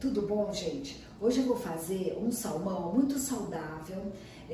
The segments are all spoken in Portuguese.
Tudo bom, gente? Hoje eu vou fazer um salmão muito saudável,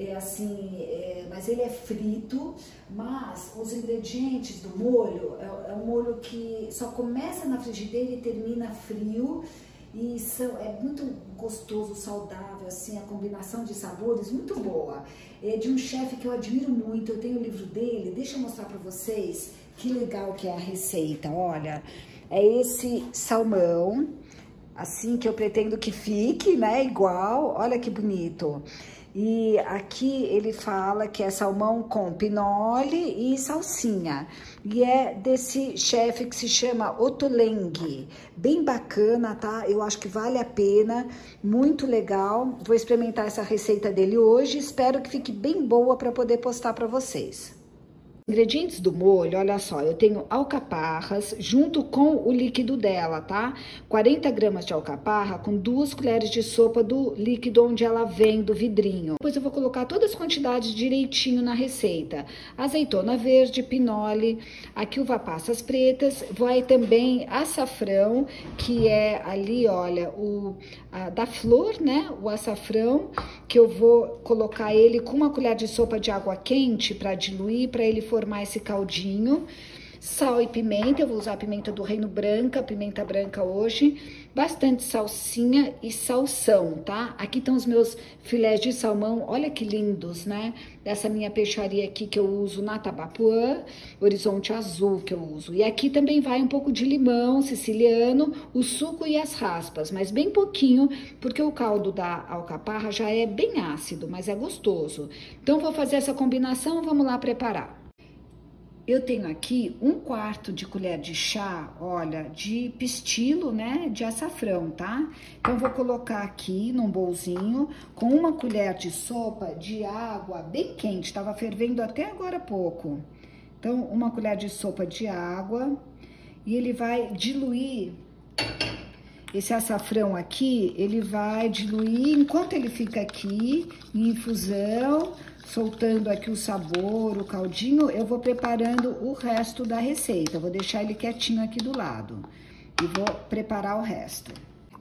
mas ele é frito, mas os ingredientes do molho é um molho que só começa na frigideira e termina frio. E é muito gostoso, saudável, assim, a combinação de sabores muito boa. É de um chefe que eu admiro muito, eu tenho o livro dele, deixa eu mostrar para vocês que legal que é a receita. Olha, é esse salmão, assim que eu pretendo que fique, né, igual, olha que bonito. E aqui ele fala que é salmão com pinole e salsinha. E é desse chefe que se chama Ottolenghi. Bem bacana, tá? Eu acho que vale a pena, muito legal. Vou experimentar essa receita dele hoje. Espero que fique bem boa para poder postar para vocês. Ingredientes do molho, olha só, eu tenho alcaparras junto com o líquido dela, tá? 40 gramas de alcaparra com 2 colheres de sopa do líquido onde ela vem, do vidrinho. Depois eu vou colocar todas as quantidades direitinho na receita. Azeitona verde, pinole, aqui uva passas pretas, vai também açafrão, que é ali, olha, da flor, né? O açafrão, que eu vou colocar ele com uma colher de sopa de água quente para diluir, para ele formar esse caldinho. Sal e pimenta, eu vou usar a pimenta do reino branca, pimenta branca hoje. Bastante salsinha e salsão, tá? Aqui estão os meus filés de salmão, olha que lindos, né? Dessa minha peixaria aqui que eu uso na Tabapuã, Horizonte Azul que eu uso. E aqui também vai um pouco de limão siciliano, o suco e as raspas, mas bem pouquinho, porque o caldo da alcaparra já é bem ácido, mas é gostoso. Então, vou fazer essa combinação, vamos lá preparar. Eu tenho aqui 1/4 de colher de chá, olha, de pistilo, né, de açafrão, tá? Então, vou colocar aqui num bolzinho com 1 colher de sopa de água bem quente, tava fervendo até agora há pouco. Então, 1 colher de sopa de água e ele vai diluir. Esse açafrão aqui, ele vai diluir enquanto ele fica aqui em infusão, soltando aqui o sabor, o caldinho, eu vou preparando o resto da receita. Vou deixar ele quietinho aqui do lado e vou preparar o resto.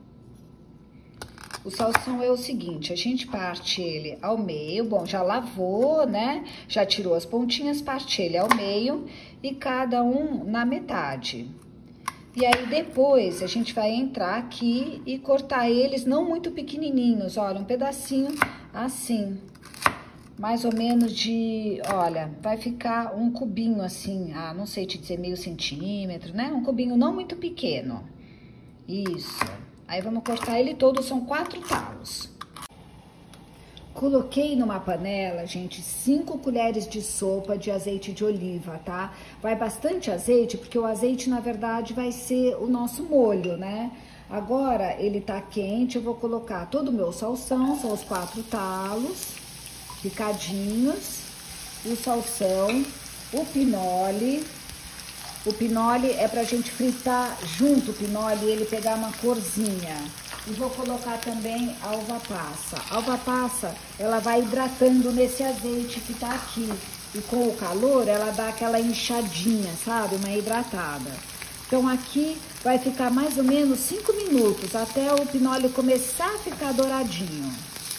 O salsão é o seguinte, a gente parte ele ao meio, bom, já lavou, né? Já tirou as pontinhas, parte ele ao meio e cada um na metade. E aí, depois, a gente vai entrar aqui e cortar eles não muito pequenininhos, olha, um pedacinho assim. Mais ou menos de, olha, vai ficar um cubinho assim, não sei te dizer, meio centímetro, né? Um cubinho não muito pequeno. Isso. Aí, vamos cortar ele todo, são 4 talos. Coloquei numa panela, gente, 5 colheres de sopa de azeite de oliva, tá? Vai bastante azeite, porque o azeite, na verdade, vai ser o nosso molho, né? Agora, ele tá quente, eu vou colocar todo o meu salsão, são os 4 talos, picadinhos, o salsão, o pinole. O pinole é pra gente fritar junto o pinole e ele pegar uma corzinha. E vou colocar também a uva passa. A uva passa, ela vai hidratando nesse azeite que tá aqui. E com o calor, ela dá aquela inchadinha, sabe? Uma hidratada. Então, aqui vai ficar mais ou menos 5 minutos, até o pinole começar a ficar douradinho.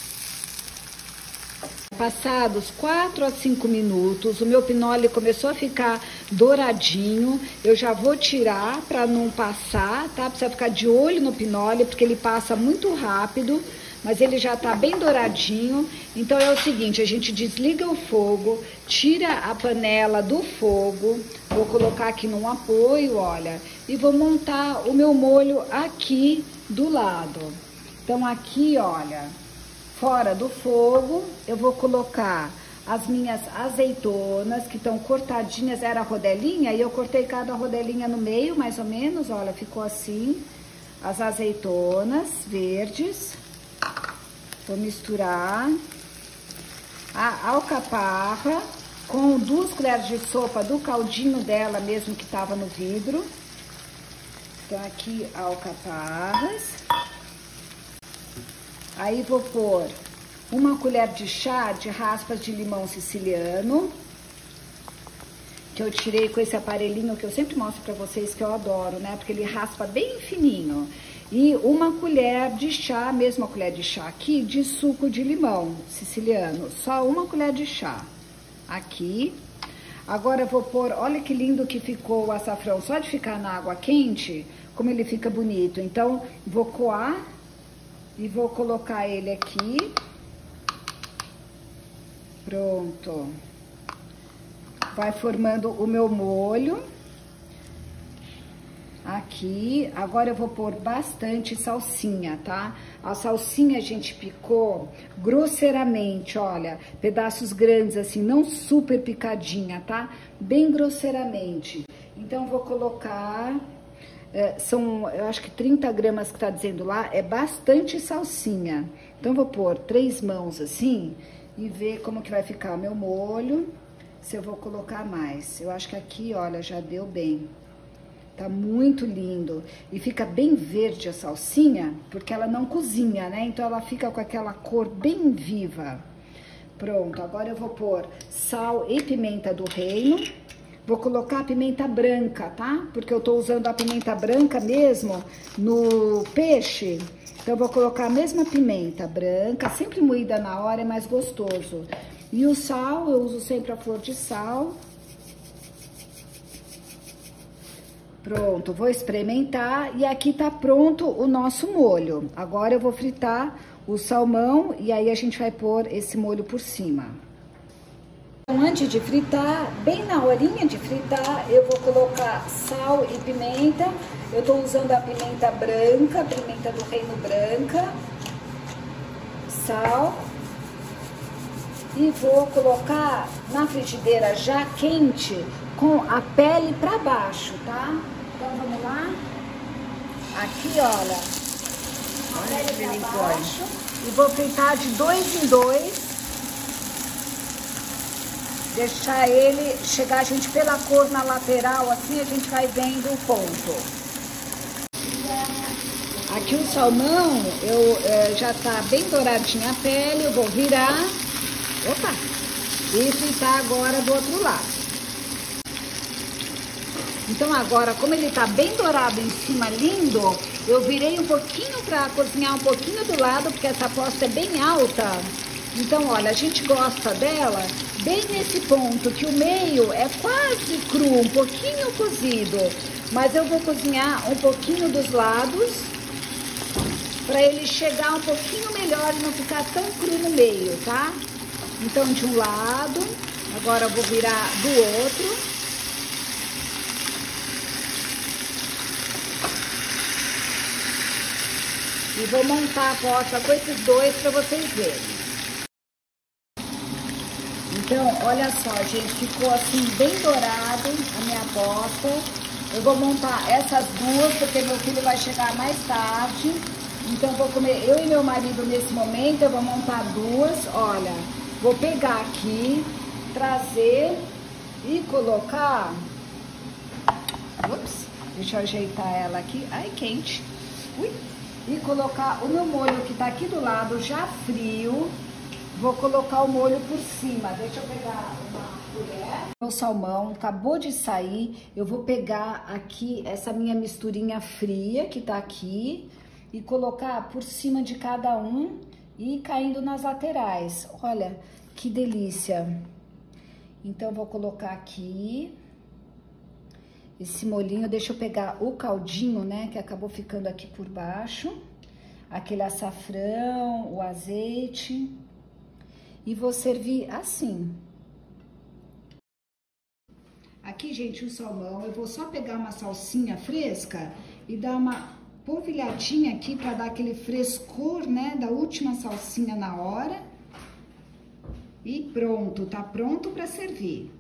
Passados 4 a 5 minutos, o meu pinole começou a ficar douradinho. Eu já vou tirar para não passar, tá? Precisa ficar de olho no pinole, porque ele passa muito rápido, mas ele já tá bem douradinho. Então, é o seguinte, a gente desliga o fogo, tira a panela do fogo, vou colocar aqui num apoio, olha, e vou montar o meu molho aqui do lado. Então, aqui, olha, fora do fogo, eu vou colocar as minhas azeitonas, que estão cortadinhas, era rodelinha, e eu cortei cada rodelinha no meio, mais ou menos, olha, ficou assim. As azeitonas verdes, vou misturar. A alcaparra, com 2 colheres de sopa do caldinho dela mesmo, que tava no vidro. Então, aqui, alcaparras. Aí, vou pôr 1 colher de chá de raspas de limão siciliano, que eu tirei com esse aparelhinho que eu sempre mostro pra vocês, que eu adoro, né? Porque ele raspa bem fininho. E uma colher de chá, mesma colher de chá aqui, de suco de limão siciliano. Só uma colher de chá aqui. Agora eu vou pôr, olha que lindo que ficou o açafrão. Só de ficar na água quente, como ele fica bonito. Então, vou coar e vou colocar ele aqui. Pronto. Vai formando o meu molho. Aqui, agora eu vou pôr bastante salsinha, tá? A salsinha a gente picou grosseiramente, olha, pedaços grandes assim, não super picadinha, tá? Bem grosseiramente. Então, vou colocar, eu acho que 30 gramas que tá dizendo lá, é bastante salsinha. Então, vou pôr 3 mãos assim e ver como que vai ficar o meu molho, se eu vou colocar mais. Eu acho que aqui, olha, já deu bem. Tá muito lindo. E fica bem verde a salsinha, porque ela não cozinha, né? Então, ela fica com aquela cor bem viva. Pronto, agora eu vou pôr sal e pimenta do reino. Vou colocar a pimenta branca, tá? Porque eu tô usando a pimenta branca mesmo no peixe. Então, eu vou colocar a mesma pimenta branca, sempre moída na hora, é mais gostoso. E o sal, eu uso sempre a flor de sal. Pronto, vou experimentar e aqui tá pronto o nosso molho. Agora eu vou fritar o salmão e aí a gente vai pôr esse molho por cima. Então, antes de fritar, bem na horinha de fritar, eu vou colocar sal e pimenta. Eu tô usando a pimenta branca, pimenta do reino branca, sal. E vou colocar na frigideira já quente, com a pele pra baixo, tá? Então, vamos lá. Aqui, olha, a pele pra baixo. E vou fritar de 2 em 2. Deixar ele chegar, a gente, pela cor na lateral, assim a gente vai vendo o ponto. Aqui o salmão, já tá bem douradinha a pele, eu vou virar. Opa! E fritar agora do outro lado. Então agora, como ele tá bem dourado em cima, lindo, eu virei um pouquinho pra cozinhar um pouquinho do lado, porque essa posta é bem alta. Então, olha, a gente gosta dela bem nesse ponto, que o meio é quase cru, um pouquinho cozido. Mas eu vou cozinhar um pouquinho dos lados, pra ele chegar um pouquinho melhor e não ficar tão cru no meio, tá? Então, de um lado, agora eu vou virar do outro. E vou montar a posta com esses dois para vocês verem. Então, olha só, gente, ficou assim bem dourado a minha posta. Eu vou montar essas duas, porque meu filho vai chegar mais tarde. Então, vou comer, eu e meu marido nesse momento, eu vou montar duas, olha. Vou pegar aqui, trazer e colocar... Ups, deixa eu ajeitar ela aqui. Ai, quente. Ui. E colocar o meu molho que tá aqui do lado, já frio. Vou colocar o molho por cima. Deixa eu pegar uma colher. Meu salmão acabou de sair. Eu vou pegar aqui essa minha misturinha fria que tá aqui e colocar por cima de cada um e caindo nas laterais. Olha que delícia. Então, vou colocar aqui esse molhinho. Deixa eu pegar o caldinho, né, que acabou ficando aqui por baixo. Aquele açafrão, o azeite. E vou servir assim. Aqui, gente, o salmão. Eu vou só pegar uma salsinha fresca e dar uma polvilhadinha aqui para dar aquele frescor, né, da última salsinha na hora. E pronto, tá pronto para servir.